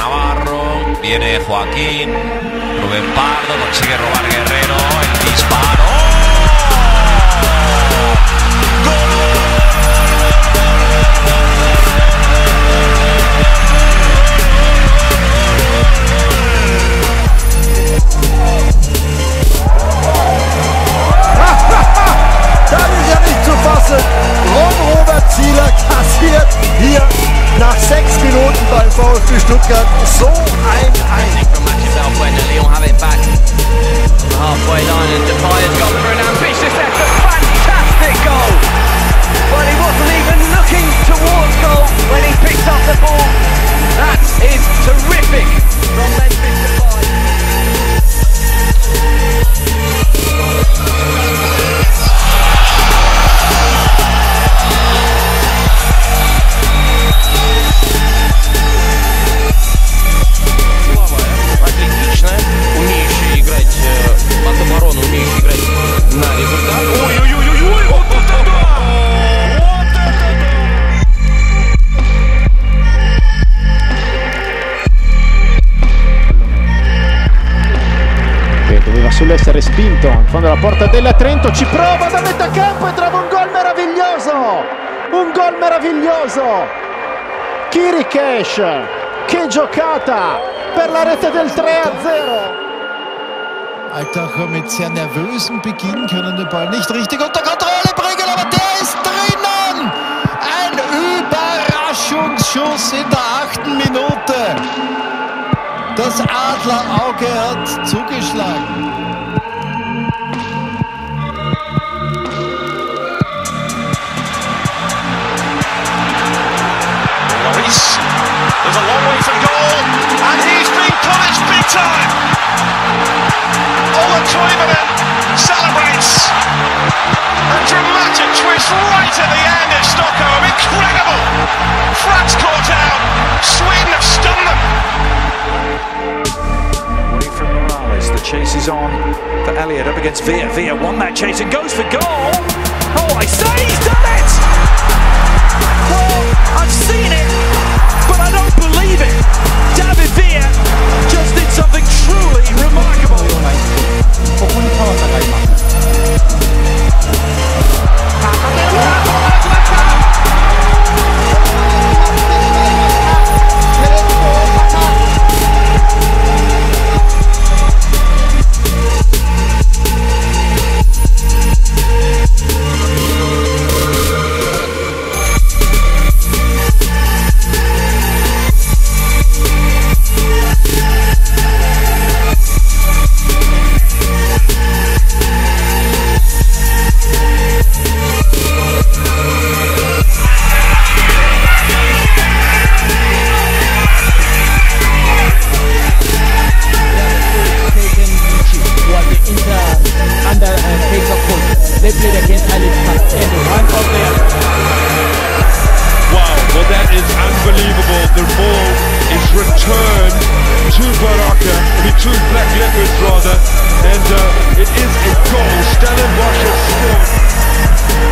Navarro, viene Joaquín, Rubén Pardo, consigue robar Guerrero, el disparo. Das ist ja nicht zu fassen. Ron-Robert Zieler kassiert hier nach 6 Minuten beim VfB Stuttgart so ein halfway line and Depay has gone for an ambitious effort. Fantastic goal! Well, he wasn't even looking towards goal when he picked up the ball. That is terrific from Memphis Depay. Doveva essere spinto in fondo alla porta della Trento, ci prova da metà campo e trova un gol meraviglioso, Chirichesh, che giocata per la rete del 3-0. Altacher mit sehr nervösem Beginn, können den Ball nicht richtig unter Kontrolle bringen, aber der ist drinnen! Ein Überraschungsschuss in der 8. Minute. Das Adlerauge hat zugeschlagen. Lloris, there's a long way from goal, and he's been punished big time. Ola Toivonen celebrates. A dramatic twist right at the end in Stockholm. Incredible! France caught out. Sweden have stunned them. Away from Morales. The chase is on for Elliott up against Villa. Villa won that chase and goes for goal. Oh, I say he's done it! Well, I've seen it, but I don't believe it. David Villa just did something truly remarkable. Black Leopards rather, and it is a goal. Stellenbosch has scored.